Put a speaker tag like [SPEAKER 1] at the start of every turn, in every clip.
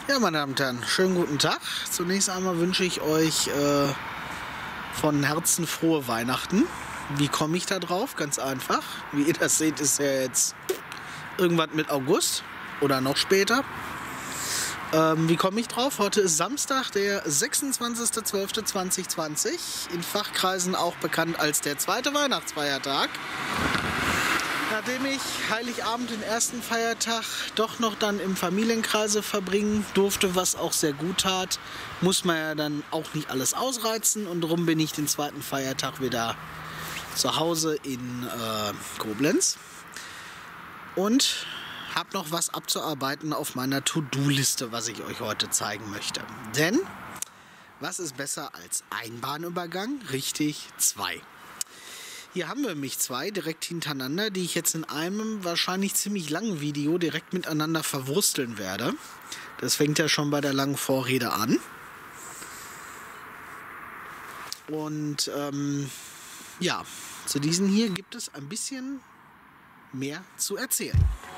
[SPEAKER 1] Ja, meine Damen und Herren, schönen guten Tag. Zunächst einmal wünsche ich euch von Herzen frohe Weihnachten. Wie komme ich da drauf? Ganz einfach. Wie ihr das seht, ist ja jetzt irgendwas mit August oder noch später. Wie komme ich drauf? Heute ist Samstag, der 26.12.2020, in Fachkreisen auch bekannt als der zweite Weihnachtsfeiertag. Nachdem ich Heiligabend, den ersten Feiertag, doch noch dann im Familienkreise verbringen durfte, was auch sehr gut tat, muss man ja dann auch nicht alles ausreizen. Und darum bin ich den zweiten Feiertag wieder zu Hause in Koblenz und habe noch was abzuarbeiten auf meiner To-Do-Liste, was ich euch heute zeigen möchte. Denn was ist besser als ein Bahnübergang? Richtig, zwei. Hier haben wir mich zwei direkt hintereinander, die ich jetzt in einem wahrscheinlich ziemlich langen Video direkt miteinander verwursteln werde. Das fängt ja schon bei der langen Vorrede an. Und ja, zu diesen hier gibt es ein bisschen mehr zu erzählen.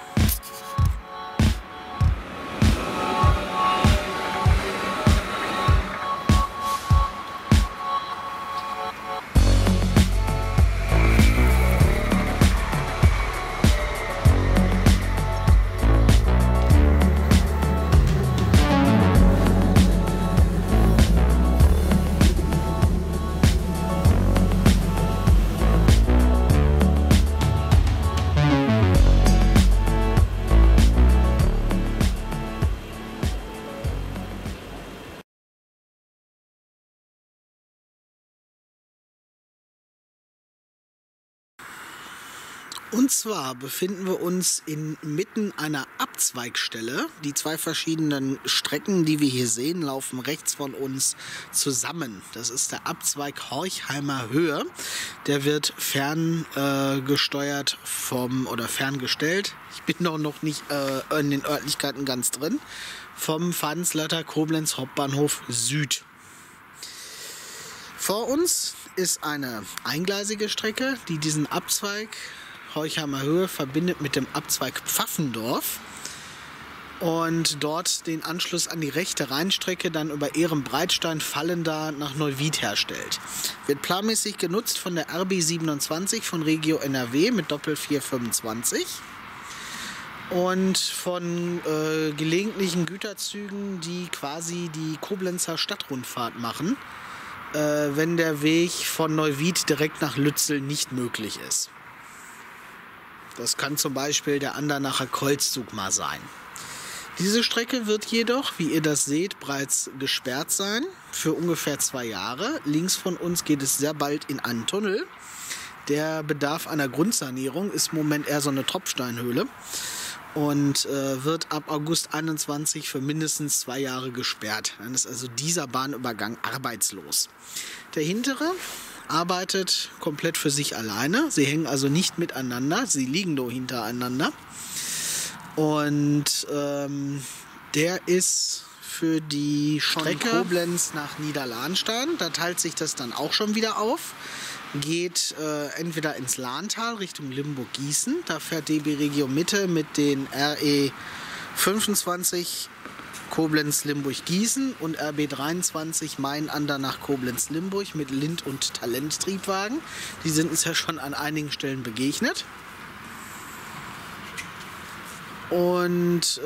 [SPEAKER 1] Und zwar befinden wir uns inmitten einer Abzweigstelle. Die zwei verschiedenen Strecken, die wir hier sehen, laufen rechts von uns zusammen. Das ist der Abzweig Horchheimer Höhe. Der wird ferngesteuert ferngestellt. Ich bin noch nicht in den Örtlichkeiten ganz drin. Vom Fadenslatter Koblenz Hauptbahnhof Süd. Vor uns ist eine eingleisige Strecke, die diesen Abzweig Horchheimer Höhe verbindet mit dem Abzweig Pfaffendorf und dort den Anschluss an die rechte Rheinstrecke dann über Ehrenbreitstein Fallenda nach Neuwied herstellt. Wird planmäßig genutzt von der RB 27 von Regio NRW mit Doppel 425 und von gelegentlichen Güterzügen, die quasi die Koblenzer Stadtrundfahrt machen, wenn der Weg von Neuwied direkt nach Lützel nicht möglich ist. Das kann zum Beispiel der Andernacher Kreuzzug mal sein. Diese Strecke wird jedoch, wie ihr das seht, bereits gesperrt sein für ungefähr 2 Jahre. Links von uns geht es sehr bald in einen Tunnel. Der bedarf einer Grundsanierung, ist im Moment eher so eine Tropfsteinhöhle und wird ab August 21 für mindestens 2 Jahre gesperrt. Dann ist also dieser Bahnübergang arbeitslos. Der hintere arbeitet komplett für sich alleine. Sie hängen also nicht miteinander, sie liegen nur hintereinander. Und der ist für die Strecke von Koblenz nach Niederlahnstein. Da teilt sich das dann auch schon wieder auf. Geht entweder ins Lahntal Richtung Limburg-Gießen. Da fährt DB Regio Mitte mit den RE 25 Koblenz-Limburg-Gießen und RB 23 Main-Andernach Koblenz-Limburg mit Lind- und Talenttriebwagen. Die sind uns ja schon an einigen Stellen begegnet. Und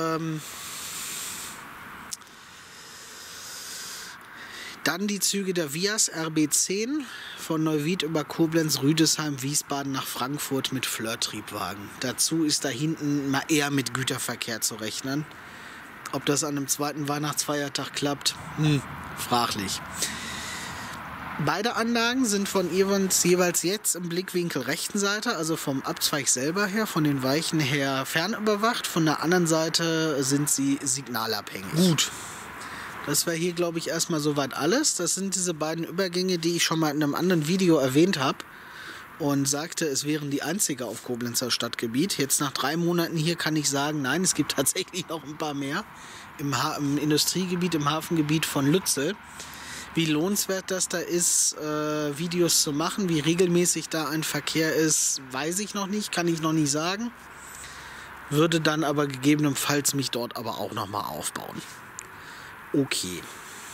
[SPEAKER 1] dann die Züge der Vias RB10 von Neuwied über Koblenz, Rüdesheim, Wiesbaden nach Frankfurt mit Flirt-Triebwagen. Dazu ist da hinten mal eher mit Güterverkehr zu rechnen. Ob das an einem zweiten Weihnachtsfeiertag klappt, fraglich. Beide Anlagen sind von jeweils jetzt im Blickwinkel rechten Seite, also vom Abzweig selber her, von den Weichen her fernüberwacht. Von der anderen Seite sind sie signalabhängig. Gut. Das war hier, glaube ich, erstmal soweit alles. Das sind diese beiden Übergänge, die ich schon mal in einem anderen Video erwähnt habe und sagte, es wären die einzige auf Koblenzer Stadtgebiet. Jetzt nach 3 Monaten hier kann ich sagen, nein, es gibt tatsächlich noch ein paar mehr im Industriegebiet, im Hafengebiet von Lützel. Wie lohnenswert das da ist, Videos zu machen, wie regelmäßig da ein Verkehr ist, weiß ich noch nicht, kann ich noch nicht sagen. würde dann aber gegebenenfalls mich dort aber auch nochmal aufbauen. Okay.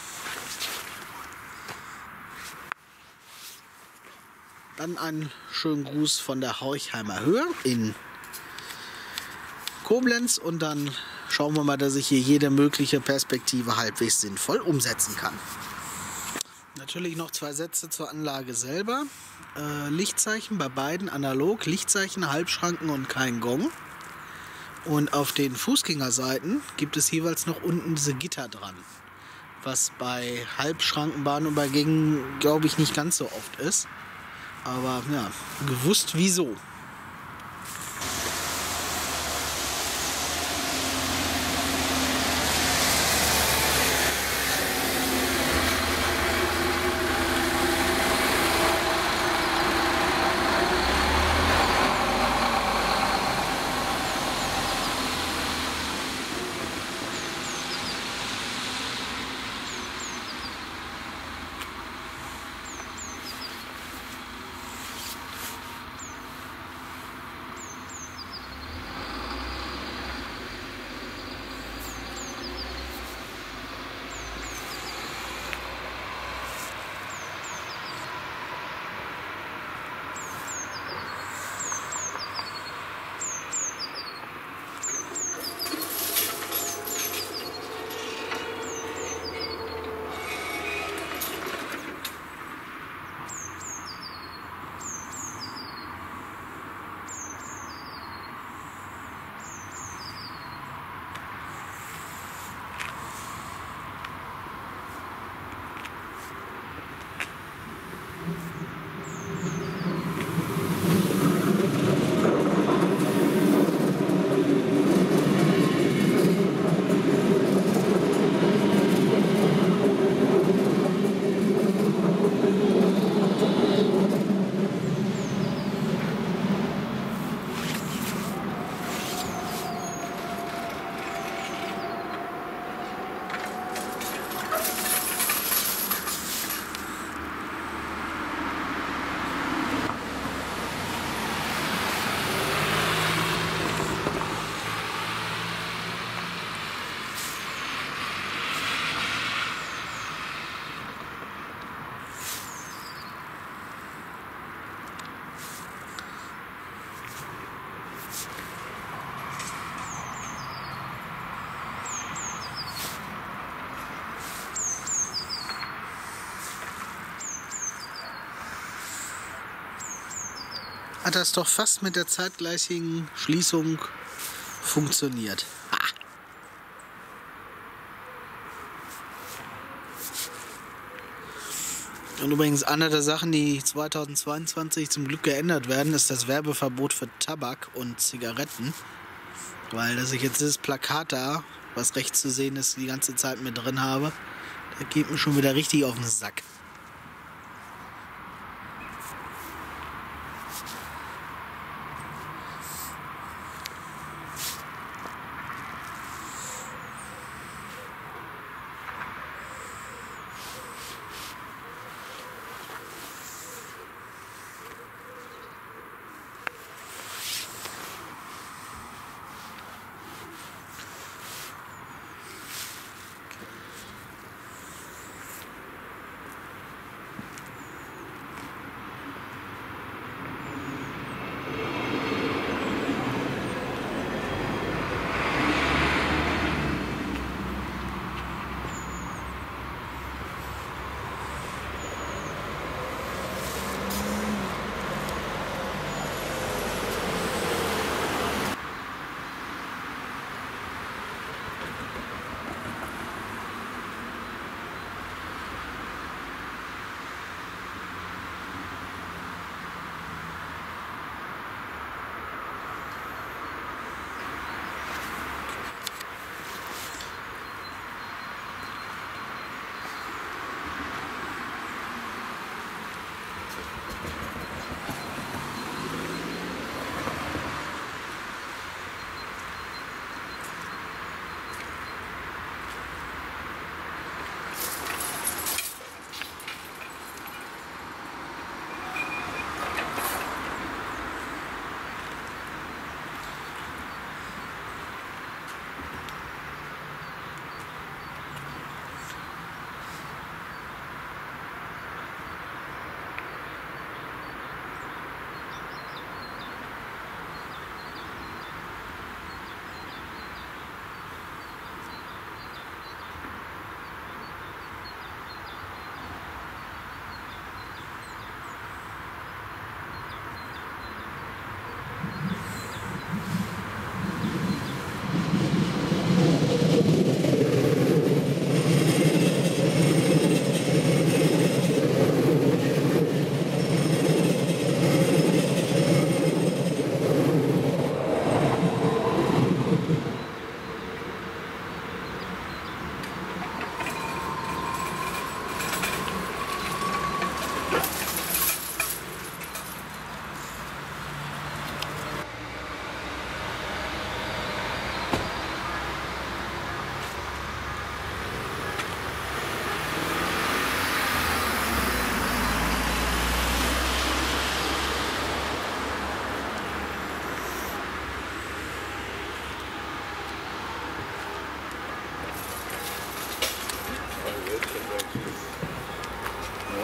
[SPEAKER 1] Dann einen schönen Gruß von der Horchheimer Höhe in Koblenz und dann schauen wir mal, dass ich hier jede mögliche Perspektive halbwegs sinnvoll umsetzen kann. Natürlich noch 2 Sätze zur Anlage selber. Lichtzeichen bei beiden analog, Lichtzeichen, Halbschranken und kein Gong. Und auf den Fußgängerseiten gibt es jeweils noch unten diese Gitter dran, was bei Halbschrankenbahnen und bei Gängen, glaube ich, nicht ganz so oft ist. Aber ja, gewusst wieso. Hat das doch fast mit der zeitgleichen Schließung funktioniert. Ha. Und übrigens eine der Sachen, die 2022 zum Glück geändert werden, ist das Werbeverbot für Tabak und Zigaretten. Weil, dass ich jetzt dieses Plakat da, was rechts zu sehen ist, die ganze Zeit mit drin habe, da geht mir schon wieder richtig auf den Sack.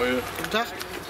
[SPEAKER 2] Jawohl.
[SPEAKER 1] Guten Tag.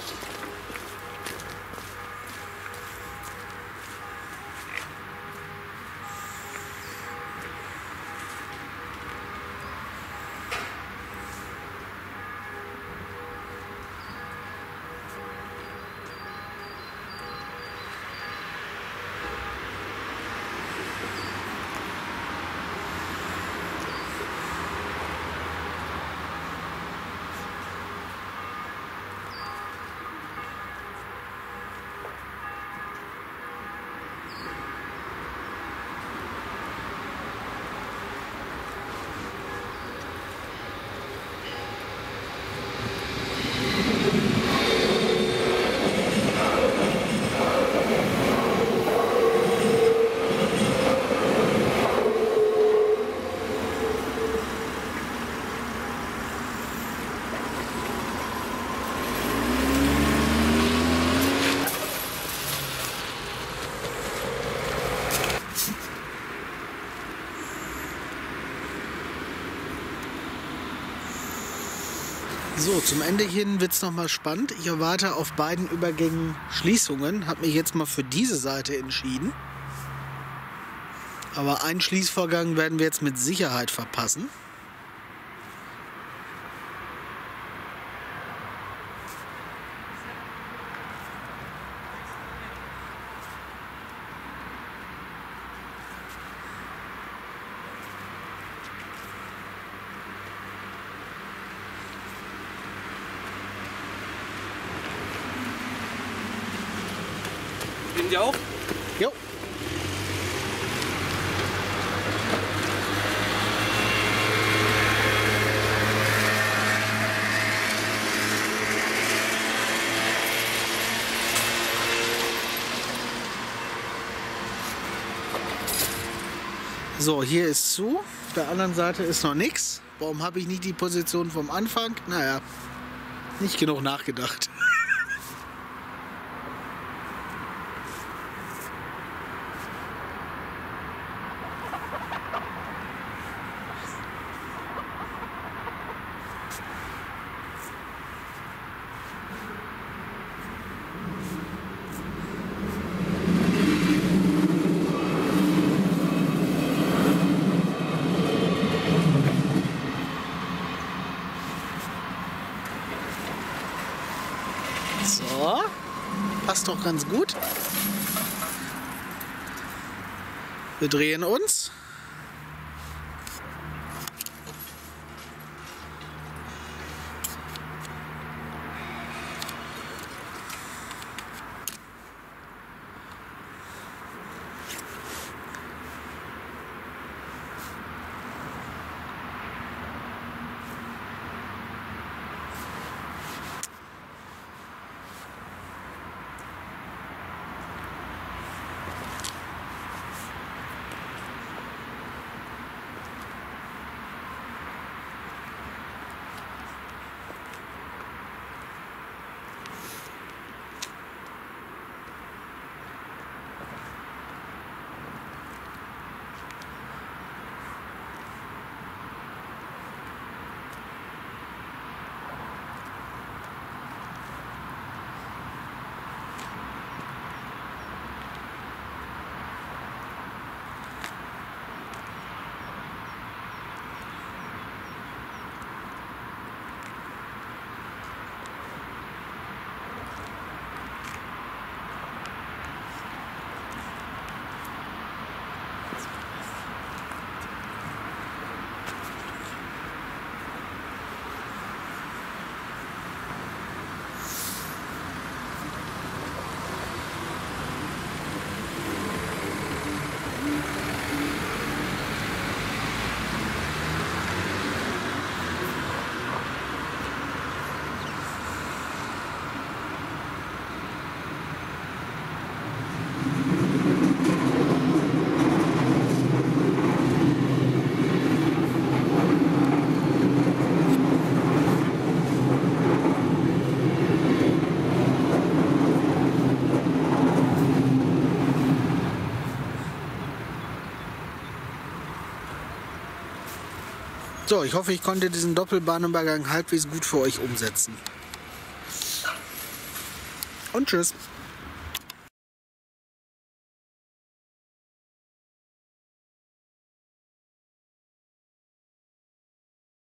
[SPEAKER 1] So, zum Ende hin wird es nochmal spannend. Ich erwarte auf beiden Übergängen Schließungen. Habe mich jetzt mal für diese Seite entschieden. Aber einen Schließvorgang werden wir jetzt mit Sicherheit verpassen.
[SPEAKER 2] Gehen Sie auch?
[SPEAKER 1] Jo. So, hier ist zu. Auf der anderen Seite ist noch nichts. Warum habe ich nicht die Position vom Anfang? Naja, nicht genug nachgedacht. So, passt doch ganz gut. Wir drehen uns. So, ich hoffe, ich konnte diesen Doppelbahnübergang halbwegs gut für euch umsetzen. und tschüss.